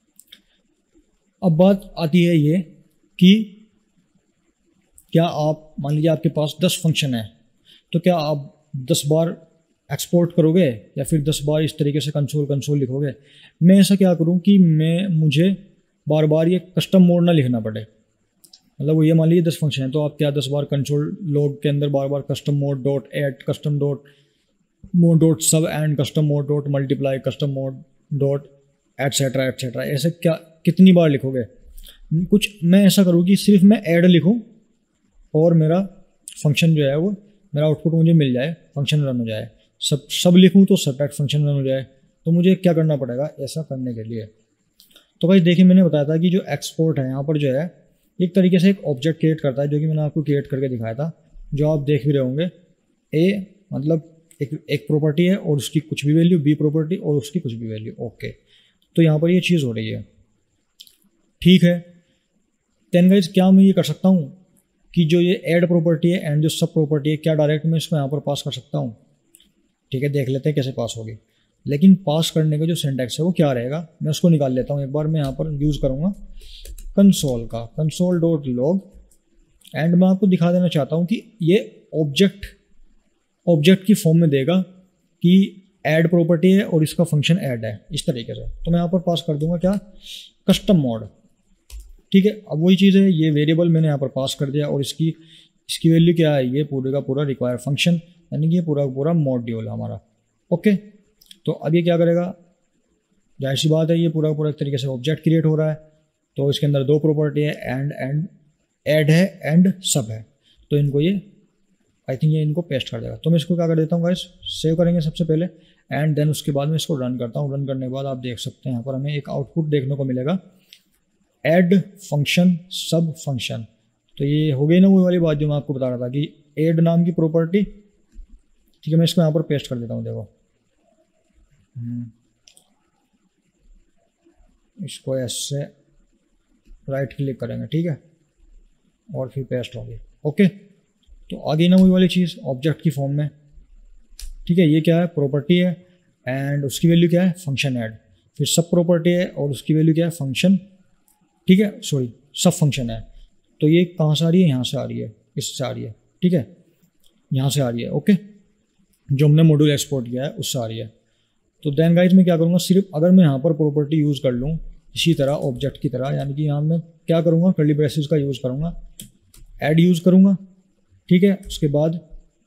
अब बात आती है ये कि क्या आप मान लीजिए आपके पास दस फंक्शन है, तो क्या आप दस बार एक्सपोर्ट करोगे या फिर दस बार इस तरीके से कंसोल कंसोल लिखोगे। मैं ऐसा क्या करूं कि मैं मुझे बार बार ये कस्टम मोड ना लिखना पड़े, मतलब वो ये मान लीजिए दस फंक्शन है, तो आप क्या दस बार कंसोल लॉग के अंदर बार बार custom mod dot add custom dot mod dot sub and custom mod dot multiply custom mod dot etcetera etcetera ऐसे क्या कितनी बार लिखोगे। कुछ मैं ऐसा करूँ कि सिर्फ मैं ऐड लिखूँ और मेरा फंक्शन जो है वो मेरा आउटपुट मुझे मिल जाए, फंक्शन रन हो जाए। सब सब लिखूँ तो सब्ट्रैक्ट फंक्शन रन हो जाए। तो मुझे क्या करना पड़ेगा ऐसा करने के लिए। तो भाई देखिए मैंने बताया था कि जो एक्सपोर्ट है यहाँ पर जो है एक तरीके से एक ऑब्जेक्ट क्रिएट करता है, जो कि मैंने आपको क्रिएट करके दिखाया था, जो आप देख भी रहे होंगे। ए मतलब एक एक प्रॉपर्टी है और उसकी कुछ भी वैल्यू, बी प्रॉपर्टी और उसकी कुछ भी वैल्यू। ओके, तो यहाँ पर ये चीज़ हो रही है। ठीक है, देन गाइस क्या मैं ये कर सकता हूँ कि जो ये ऐड प्रॉपर्टी है एंड जो सब प्रॉपर्टी है, क्या डायरेक्ट मैं इसको यहाँ पर पास कर सकता हूँ। ठीक है, देख लेते हैं कैसे पास होगी। लेकिन पास करने का जो सिंटैक्स है वो क्या रहेगा, मैं उसको निकाल लेता हूँ एक बार। मैं यहाँ पर यूज़ करूँगा कंसोल का, कंसोल डॉट लॉग, एंड मैं आपको दिखा देना चाहता हूँ कि ये ऑब्जेक्ट ऑब्जेक्ट की फॉर्म में देगा कि ऐड प्रॉपर्टी है और इसका फंक्शन ऐड है, इस तरीके से। तो मैं यहाँ पर पास कर दूंगा क्या, कस्टम मोड। ठीक है, अब वही चीज़ है, ये वेरिएबल मैंने यहाँ पर पास कर दिया और इसकी इसकी वैल्यू क्या है, ये पूरे का पूरा रिक्वायर फंक्शन, यानी कि ये पूरा पूरा मॉड्यूल हमारा। ओके, तो अब ये क्या करेगा, जाहिर सी बात है ये पूरा पूरा एक तरीके से ऑब्जेक्ट क्रिएट हो रहा है, तो इसके अंदर दो प्रॉपर्टी है, एंड एंड ऐड है एंड सब है, तो इनको ये आई थिंक ये इनको पेस्ट कर देगा। तो मैं इसको क्या कर देता हूँ गाइस, सेव करेंगे सबसे पहले, एंड देन उसके बाद मैं इसको रन करता हूँ। रन करने के बाद आप देख सकते हैं यहाँ पर हमें एक आउटपुट देखने को मिलेगा, ऐड फंक्शन सब फंक्शन। तो ये हो गई ना वो वाली बात जो मैं आपको बता रहा था कि ऐड नाम की प्रॉपर्टी, ठीक है। मैं इसको यहाँ पर पेस्ट कर देता हूँ, देखो इसको ऐसे राइट क्लिक करेंगे, ठीक है, और फिर पेस्ट होगी। ओके, तो आ गई ना वही वाली चीज़ ऑब्जेक्ट की फॉर्म में, ठीक है। ये क्या है, प्रॉपर्टी है, एंड उसकी वैल्यू क्या है, फंक्शन ऐड, फिर सब प्रॉपर्टी है और उसकी वैल्यू क्या है, फंक्शन, ठीक है, सॉरी सब फंक्शन है। तो ये कहाँ से आ रही है, यहाँ से आ रही है, इससे आ रही है, ठीक है, यहाँ से आ रही है। ओके, जो हमने मॉड्यूल एक्सपोर्ट किया है उससे आ रही है। तो देन गाइज मैं क्या करूँगा, सिर्फ अगर मैं यहाँ पर प्रॉपर्टी यूज़ कर लूँ इसी तरह ऑब्जेक्ट की तरह, यानी कि यहाँ मैं क्या करूँगा, कर्ली ब्रेसेस का यूज़ करूँगा, ऐड यूज़ करूँगा, ठीक है। उसके बाद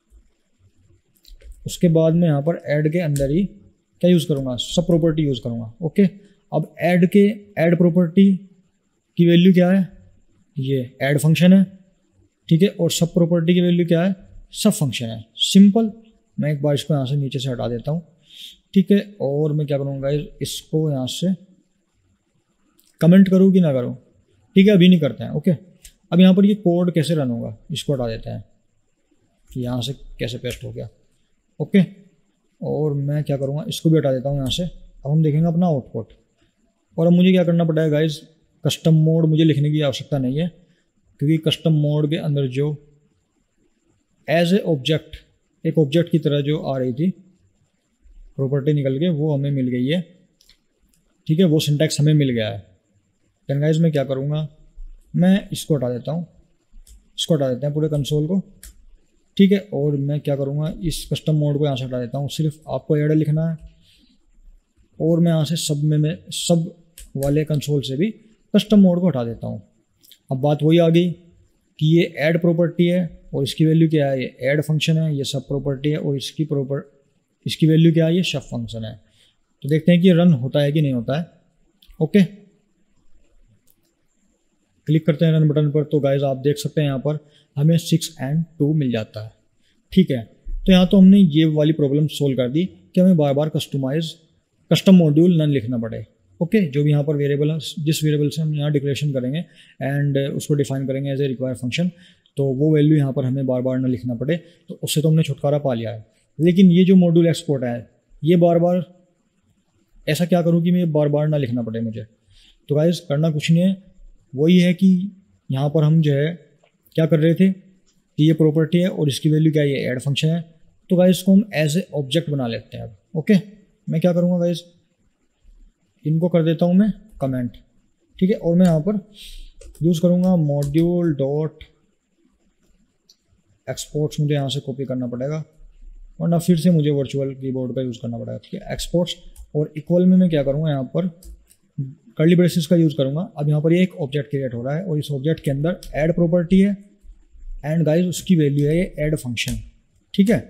उसके बाद मैं यहाँ पर ऐड के अंदर ही क्या यूज़ करूँगा, सब प्रॉपर्टी यूज़ करूँगा। ओके, अब ऐड के ऐड प्रॉपर्टी की वैल्यू क्या है, ये ऐड फंक्शन है, ठीक है, और सब प्रॉपर्टी की वैल्यू क्या है, सब फंक्शन है। सिंपल। मैं एक बार इसको यहाँ से नीचे से हटा देता हूँ, ठीक है, और मैं क्या करूँगा, इसको यहाँ से कमेंट करूँ कि ना करूँ, ठीक है, अभी नहीं करते हैं। ओके, अब यहाँ पर ये कोड कैसे रन होगा, इसको हटा देते हैं, यहाँ से कैसे पेस्ट हो गया। ओके, और मैं क्या करूँगा, इसको भी हटा देता हूँ यहाँ से। अब हम देखेंगे अपना आउटपुट, और अब मुझे क्या करना पड़ेगा गाइज, कस्टम मोड मुझे लिखने की आवश्यकता नहीं है, क्योंकि कस्टम मोड के अंदर जो एज ए ऑब्जेक्ट, एक ऑब्जेक्ट की तरह जो आ रही थी प्रॉपर्टी निकल के, वो हमें मिल गई है, ठीक है, वो सिंटैक्स हमें मिल गया है। देन गाइज मैं क्या करूँगा, मैं इसको हटा देता हूँ, इसको हटा देते हैं पूरे कंसोल को, ठीक है, और मैं क्या करूँगा, इस कस्टम मोड को यहाँ से हटा देता हूँ, सिर्फ आपको ऐड लिखना है, और मैं यहाँ से सब में मैं सब वाले कंसोल से भी कस्टम मोड को हटा देता हूँ। अब बात वही आ गई कि ये ऐड प्रॉपर्टी है और इसकी वैल्यू क्या है, ये ऐड फंक्शन है, ये सब प्रॉपर्टी है और इसकी प्रॉपर इसकी वैल्यू क्या है, ये सब फंक्शन है। तो देखते हैं कि रन होता है कि नहीं होता है। ओके, क्लिक करते हैं रन बटन पर, तो गाइज आप देख सकते हैं यहाँ पर हमें सिक्स एंड टू मिल जाता है, ठीक है। तो यहाँ तो हमने ये वाली प्रॉब्लम सोल्व कर दी कि हमें बार बार कस्टमाइज कस्टम मॉड्यूल नन लिखना पड़े। ओके, जो भी यहाँ पर वेरिएबल है, जिस वेरिएबल से हम यहाँ डिक्लेरेशन करेंगे एंड उसको डिफाइन करेंगे एज ए रिक्वायर फंक्शन, तो वो वैल्यू यहाँ पर हमें बार बार ना लिखना पड़े, तो उससे तो हमने छुटकारा पा लिया है। लेकिन ये जो मॉड्यूल एक्सपोर्ट है, ये बार बार ऐसा क्या करूँ कि मैं बार बार ना लिखना पड़े मुझे। तो गाइज करना कुछ नहीं है, वही है कि यहाँ पर हम जो है क्या कर रहे थे कि ये प्रॉपर्टी है और इसकी वैल्यू क्या है, ये ऐड फंक्शन है। तो गाइज इसको हम एज ए ऑब्जेक्ट बना लेते हैं अब। ओके, मैं क्या करूँगा गाइज, इनको कर देता हूँ मैं कमेंट, ठीक है, और मैं यहाँ पर यूज़ करूँगा मॉड्यूल डॉट एक्सपोर्ट्स, मुझे यहाँ से कॉपी करना पड़ेगा वरना फिर से मुझे वर्चुअल कीबोर्ड का यूज़ करना पड़ेगा, ठीक है, एक्सपोर्ट्स। और इक्वल में मैं क्या करूँगा, यहाँ पर कर्ली ब्रेसेस का यूज़ करूँगा। अब यहाँ पर ये एक ऑब्जेक्ट क्रिएट हो रहा है और इस ऑब्जेक्ट के अंदर ऐड प्रॉपर्टी है एंड गाइज उसकी वैल्यू है ये ऐड फंक्शन, ठीक है।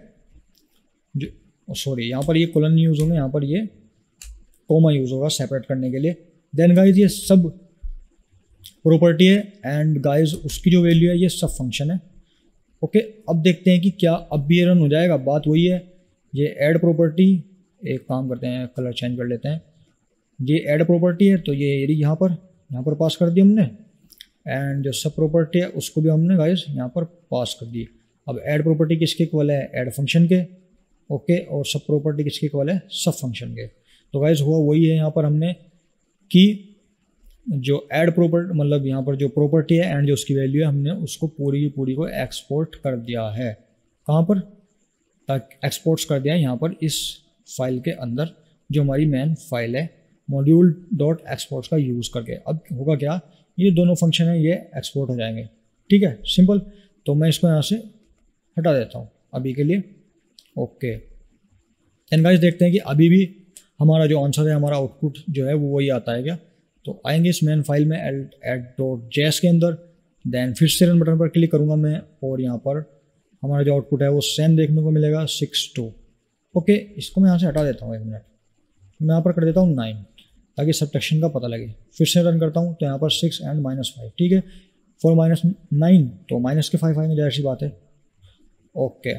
जो सॉरी यहाँ पर ये कोलन यूज़ होंगे, यहाँ पर ये कोमा यूज़ होगा सेपरेट करने के लिए। देन गाइज ये सब प्रॉपर्टी है एंड गाइज उसकी जो वैल्यू है ये सब फंक्शन है। ओके, अब देखते हैं कि क्या अब भी ये रन हो जाएगा। बात वही है, ये ऐड प्रॉपर्टी, एक काम करते हैं कलर चेंज कर लेते हैं, ये ऐड प्रॉपर्टी है तो ये एरी यहाँ पर यहाँ पर पास कर दी हमने, एंड जो सब प्रॉपर्टी है उसको भी हमने गाइज यहाँ पर पास कर दी। अब ऐड प्रॉपर्टी किसके इक्वल है, ऐड फंक्शन के, ओके, और सब प्रॉपर्टी किसके इक्वल है, सब फंक्शन के। तो गाइज हुआ वही है यहाँ पर हमने कि जो ऐड प्रॉपर्टी मतलब यहाँ पर जो प्रॉपर्टी है एंड जो उसकी वैल्यू है, हमने उसको पूरी की पूरी को एक्सपोर्ट कर दिया है। कहाँ पर, ताकि एक्सपोर्ट्स कर दिया है यहाँ पर इस फाइल के अंदर, जो हमारी मेन फाइल है मॉड्यूल डॉट एक्सपोर्ट्स का यूज़ करके। अब होगा क्या, ये दोनों फंक्शन है ये एक्सपोर्ट हो जाएंगे, ठीक है, सिंपल। तो मैं इसको यहाँ से हटा देता हूँ अभी के लिए। ओके, एंड गाइस देखते हैं कि अभी भी हमारा जो आंसर है, हमारा आउटपुट जो है वो वही आता है क्या। तो आएंगे इस मेन फाइल में एड डॉट जेएस के अंदर, देन फिर से रन बटन पर क्लिक करूँगा मैं और यहाँ पर हमारा जो आउटपुट है वो सेम देखने को मिलेगा सिक्स टू। ओके, इसको मैं यहाँ से हटा देता हूँ एक मिनट, मैं यहाँ पर कर देता हूँ नाइन। ताकि सब्ट्रैक्शन का पता लगे। फिर से रन करता हूँ तो यहाँ पर सिक्स एंड माइनस फाइव, ठीक है। फोर माइनस नाइन तो माइनस के फाइव आएंगे, जाहिर सी बात है। ओके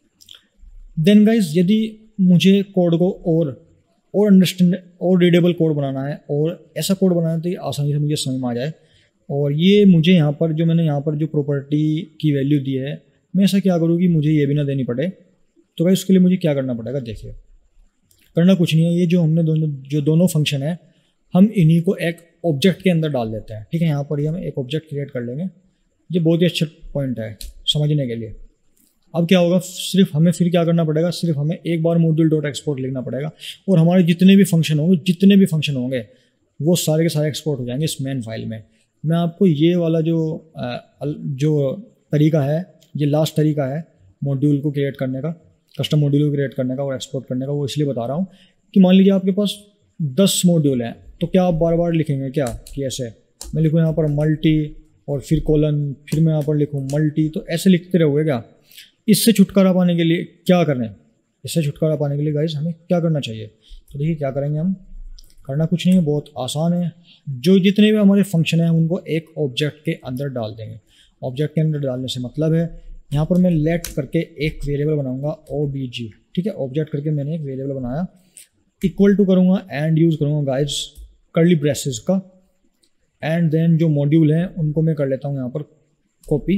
देन गाइज यदि मुझे कोड को और और अंडरस्टैंड और रीडेबल कोड बनाना है और ऐसा कोड बनाना है तो ये आसानी से मुझे समझ में आ जाए, और ये मुझे यहाँ पर जो मैंने यहाँ पर जो प्रॉपर्टी की वैल्यू दी है, मैं ऐसा क्या करूँ कि मुझे ये भी ना देनी पड़े। तो गाइस उसके लिए मुझे क्या करना पड़ेगा, देखिए करना कुछ नहीं है। ये जो हमने दोनों जो दोनों फंक्शन है हम इन्हीं को एक ऑब्जेक्ट के अंदर डाल देते हैं, ठीक है। यहाँ पर ही हम एक ऑब्जेक्ट क्रिएट कर लेंगे। ये बहुत ही अच्छा पॉइंट है समझने के लिए। अब क्या होगा, सिर्फ हमें फिर क्या करना पड़ेगा, सिर्फ हमें एक बार मॉड्यूल डॉट एक्सपोर्ट लिखना पड़ेगा और हमारे जितने भी फंक्शन होंगे जितने भी फंक्शन होंगे वो सारे के सारे एक्सपोर्ट हो जाएंगे इस मेन फाइल में। मैं आपको ये वाला जो जो तरीका है, ये लास्ट तरीका है मॉड्यूल को क्रिएट करने का, कस्टम मॉड्यूल को क्रिएट करने का और एक्सपोर्ट करने का, वो इसलिए बता रहा हूँ कि मान लीजिए आपके पास दस मॉड्यूल हैं तो क्या आप बार बार लिखेंगे क्या कि ऐसे मैं लिखूँ यहाँ पर मल्टी और फिर कॉलन, फिर मैं यहाँ पर लिखूँ मल्टी, तो ऐसे लिखते रहोगे क्या। इससे छुटकारा पाने के लिए क्या करना है, इससे छुटकारा पाने के लिए गाइस हमें क्या करना चाहिए, तो देखिए क्या करेंगे हम। करना कुछ नहीं है, बहुत आसान है। जो जितने भी हमारे फंक्शन हैं उनको एक ऑब्जेक्ट के अंदर डाल देंगे। ऑब्जेक्ट के अंदर डालने से मतलब है यहाँ पर मैं लेट करके एक वेरिएबल बनाऊंगा ओ बी जी, ठीक है। ऑब्जेक्ट करके मैंने एक वेरिएबल बनाया, इक्वल टू करूँगा एंड यूज़ करूँगा गाइस कर्ली ब्रेसेस का, एंड देन जो मॉड्यूल हैं उनको मैं कर लेता हूँ यहाँ पर कॉपी।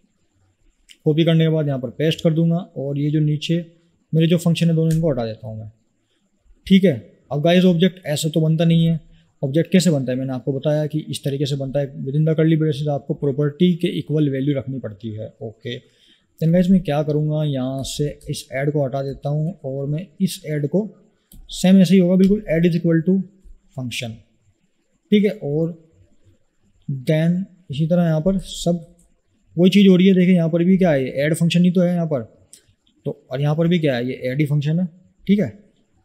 कॉपी करने के बाद यहाँ पर पेस्ट कर दूंगा और ये जो नीचे मेरे जो फंक्शन है दोनों इनको हटा देता हूँ मैं, ठीक है। अब गाइस ऑब्जेक्ट ऐसे तो बनता नहीं है। ऑब्जेक्ट कैसे बनता है मैंने आपको बताया कि इस तरीके से बनता है। Within the curly braces आपको प्रॉपर्टी के इक्वल वैल्यू रखनी पड़ती है, ओके। देन गाइस मैं क्या करूँगा, यहाँ से इस ऐड को हटा देता हूँ और मैं इस ऐड को सेम ऐसे ही होगा बिल्कुल, add is equal to function, ठीक है। और देन इसी तरह यहाँ पर सब वही चीज़ हो रही है। देखिए यहाँ पर भी क्या है, ऐड फंक्शन ही तो है यहाँ पर, तो और यहाँ पर भी क्या है, ये ऐड ही फंक्शन है, ठीक है।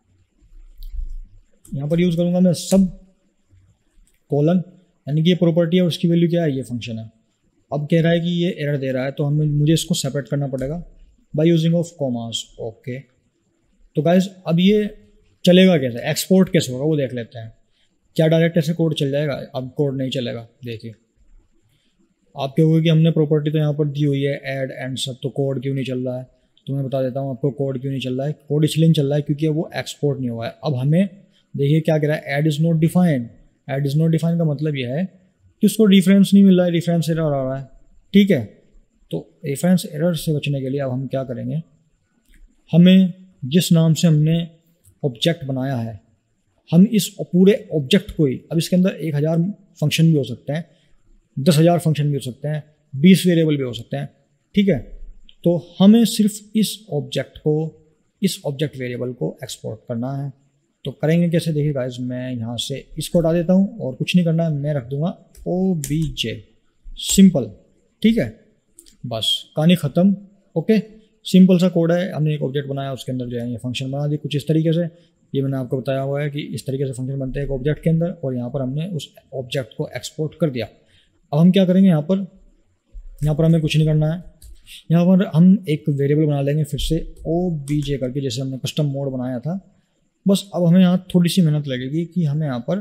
यहाँ पर यूज़ करूँगा मैं सब कॉलन, यानी कि ये प्रॉपर्टी है और उसकी वैल्यू क्या है, ये फंक्शन है। अब कह रहा है कि ये एरर दे रहा है तो हमें मुझे इसको सेपरेट करना पड़ेगा by using of commas, okay. तो गाइस अब ये चलेगा कैसे, एक्सपोर्ट कैसे होगा वो देख लेते हैं। क्या डायरेक्ट ऐसे कोड चल जाएगा, अब कोड नहीं चलेगा। देखिए आप कहोगे कि हमने प्रॉपर्टी तो यहाँ पर दी हुई है ऐड एंड सब, तो कोड क्यों नहीं चल रहा है। तो मैं बता देता हूँ आपको कोड क्यों नहीं चल रहा है। कोड इसलिए नहीं चल रहा है क्योंकि वो एक्सपोर्ट नहीं हुआ है। अब हमें देखिए क्या कह रहा है, add is not defined. Add is not defined का मतलब यह है कि उसको रेफरेंस नहीं मिल रहा है, रेफरेंस एरर आ रहा है, ठीक है। तो रेफरेंस एरर से बचने के लिए अब हम क्या करेंगे, हमें जिस नाम से हमने ऑब्जेक्ट बनाया है हम इस पूरे ऑब्जेक्ट को ही, अब इसके अंदर एक हज़ार फंक्शन भी हो सकते हैं, दस हज़ार फंक्शन भी हो सकते हैं, बीस वेरिएबल भी हो सकते हैं, ठीक है। तो हमें सिर्फ इस ऑब्जेक्ट को, इस ऑब्जेक्ट वेरिएबल को एक्सपोर्ट करना है। तो करेंगे कैसे, देखिए गाइस मैं यहाँ से इसको हटा देता हूँ और कुछ नहीं करना है, मैं रख दूंगा ओ बी जे, सिंपल, ठीक है। बस कहानी ख़त्म, ओके। सिंपल सा कोड है, हमने एक ऑब्जेक्ट बनाया उसके अंदर जो है ये फंक्शन बना दी कुछ इस तरीके से। ये मैंने आपको बताया हुआ है कि इस तरीके से फंक्शन बनते हैं एक ऑब्जेक्ट के अंदर, और यहाँ पर हमने उस ऑब्जेक्ट को एक्सपोर्ट कर दिया। अब हम क्या करेंगे, यहाँ पर यहाँ पर हमें कुछ नहीं करना है। यहाँ पर हम एक वेरिएबल बना लेंगे फिर से ओ बी जे करके, जैसे हमने कस्टम मोड बनाया था। बस अब हमें यहाँ थोड़ी सी मेहनत लगेगी कि हमें यहाँ पर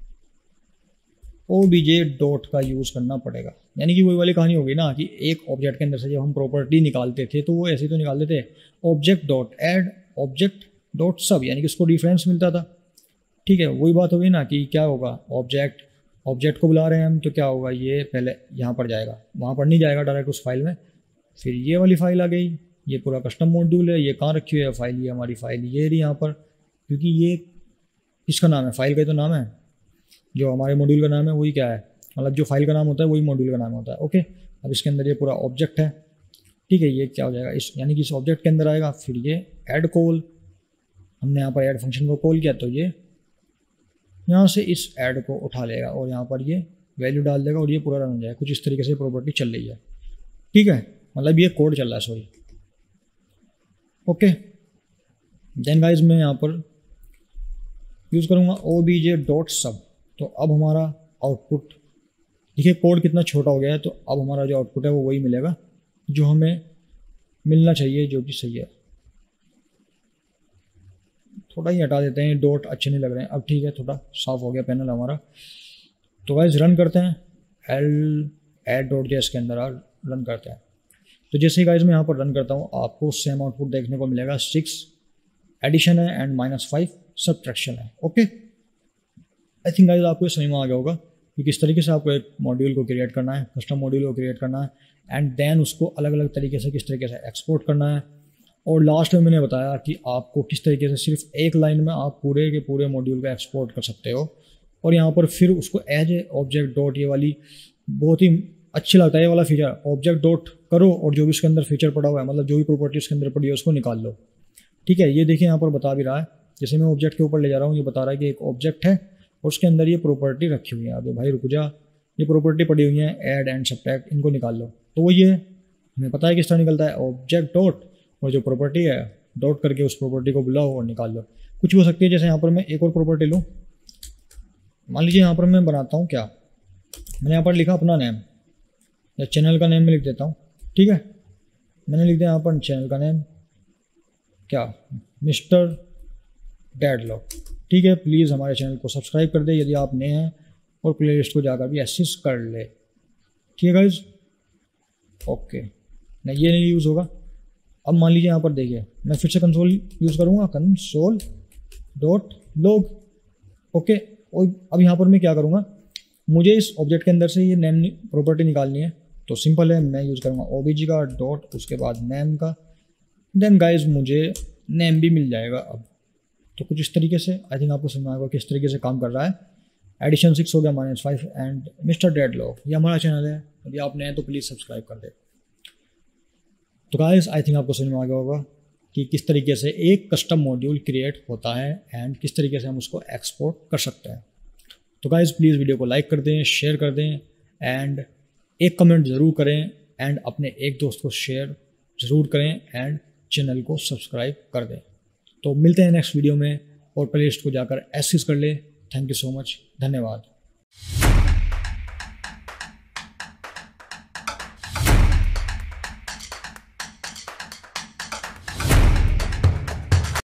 ओ बी जे डॉट का यूज़ करना पड़ेगा। यानी कि वही वाली कहानी होगी ना कि एक ऑब्जेक्ट के अंदर से जब हम प्रॉपर्टी निकालते थे तो वो ऐसे तो निकालते थे object dot add object dot sub, यानी कि उसको डिफरेंस मिलता था, ठीक है। वही बात होगी ना कि क्या होगा, ऑब्जेक्ट ऑब्जेक्ट को बुला रहे हैं हम तो क्या होगा, ये पहले यहाँ पर जाएगा, वहाँ पर नहीं जाएगा, डायरेक्ट उस फाइल में। फिर ये वाली फाइल आ गई, ये पूरा कस्टम मॉड्यूल है, ये कहाँ रखी हुई है फाइल, ये हमारी फाइल ये रही यहाँ पर, क्योंकि ये किसका नाम है, फाइल का ही तो नाम है। जो हमारे मॉड्यूल का नाम है वही क्या है, मतलब जो फाइल का नाम होता है वही मॉड्यूल का नाम होता है, ओके। अब इसके अंदर ये पूरा ऑब्जेक्ट है, ठीक है। ये क्या हो जाएगा, इस यानी कि इस ऑब्जेक्ट के अंदर आएगा। फिर ये ऐड कॉल, हमने यहाँ पर ऐड फंक्शन को कॉल किया तो ये यहाँ से इस ऐड को उठा लेगा और यहाँ पर ये वैल्यू डाल देगा और ये पूरा रन हो जाएगा। कुछ इस तरीके से प्रॉपर्टी चल रही है, ठीक है। मतलब ये कोड चल रहा है, सॉरी, ओके। देन गाइज मैं यहाँ पर यूज़ करूँगा ओ बी जे डॉट सब। तो अब हमारा आउटपुट देखिए, कोड कितना छोटा हो गया है। तो अब हमारा जो आउटपुट है वो वही मिलेगा जो हमें मिलना चाहिए, जो कि सही है। थोड़ा ही हटा देते हैं, डॉट अच्छे नहीं लग रहे हैं। अब ठीक है, थोड़ा साफ हो गया पैनल हमारा। तो गाइस रन करते हैं, एल एड डॉट जेएस के अंदर रन करते हैं। तो जैसे ही गाइस मैं यहाँ पर रन करता हूँ, आपको सेम आउटपुट देखने को मिलेगा। सिक्स एडिशन है एंड माइनस फाइव सब्ट्रैक्शन है। ओके, आई थिंक गाइस आपको समझ में आ गया होगा कि किस तरीके से आपको एक मॉड्यूल को क्रिएट करना है, कस्टम मॉड्यूल को क्रिएट करना है, एंड देन उसको अलग अलग तरीके से किस तरीके से एक्सपोर्ट करना है। और लास्ट में मैंने बताया कि आपको किस तरीके से सिर्फ एक लाइन में आप पूरे के पूरे मॉड्यूल को एक्सपोर्ट कर सकते हो। और यहाँ पर फिर उसको एज ए ऑब्जेक्ट डॉट, ये वाली बहुत ही अच्छी लगता है ये वाला फीचर, ऑब्जेक्ट डॉट करो और जो भी उसके अंदर फीचर पड़ा हुआ है, मतलब जो भी प्रॉपर्टी उसके अंदर पड़ी है उसको निकाल लो। ठीक है, ये देखिए यहाँ पर बता भी रहा है, जैसे मैं ऑब्जेक्ट के ऊपर ले जा रहा हूँ, ये बता रहा है कि एक ऑब्जेक्ट है और उसके अंदर ये प्रॉपर्टी रखी हुई है। अबे भाई रुक जा, ये प्रॉपर्टी पड़ी हुई है ऐड एंड सब्ट्रैक्ट, इनको निकाल लो। तो वो ये हमें पता है किस तरह निकलता है, ऑब्जेक्ट डॉट और जो प्रॉपर्टी है डॉट करके उस प्रॉपर्टी को बुलाओ और निकाल लो। कुछ भी हो सकती है, जैसे यहाँ पर मैं एक और प्रॉपर्टी लूँ, मान लीजिए यहाँ पर मैं बनाता हूँ क्या, मैंने यहाँ पर लिखा अपना नेम या चैनल का नेम में लिख देता हूँ। ठीक है, मैंने लिख दिया यहाँ पर चैनल का नेम क्या, मिस्टर डेडलॉक। ठीक है, प्लीज़ हमारे चैनल को सब्सक्राइब कर दे यदि आप नए हैं, और प्लेलिस्ट को जाकर भी एक्सेस कर ले। ठीक है गाइज, ओके, नहीं ये नहीं यूज़ होगा। अब मान लीजिए यहाँ पर देखिए, मैं फिर से कंसोल यूज़ करूँगा, कंसोल डॉट लॉग। ओके, और अब यहाँ पर मैं क्या करूँगा, मुझे इस ऑब्जेक्ट के अंदर से ये नेम प्रॉपर्टी निकालनी है, तो सिंपल है, मैं यूज़ करूँगा ओबीजी का डॉट, उसके बाद नेम का, देन गाइज मुझे नेम भी मिल जाएगा। अब तो कुछ इस तरीके से आई थिंक आपको समझ आएगा किस तरीके से काम कर रहा है। एडिशन सिक्स हो गया, minus five and mister deadlock, ये हमारा चैनल है, यदि आप नए हैं तो प्लीज़ सब्सक्राइब कर दे। तो गाइस आई थिंक आपको समझ में आ गया होगा कि किस तरीके से एक कस्टम मॉड्यूल क्रिएट होता है एंड किस तरीके से हम उसको एक्सपोर्ट कर सकते हैं। तो गाइस प्लीज़ वीडियो को लाइक कर दें, शेयर कर दें एंड एक कमेंट ज़रूर करें एंड अपने एक दोस्त को शेयर ज़रूर करें एंड चैनल को सब्सक्राइब कर दें। तो मिलते हैं नेक्स्ट वीडियो में, और प्लेलिस्ट को जाकर एक्सेस कर ले। थैंक यू सो मच, धन्यवाद।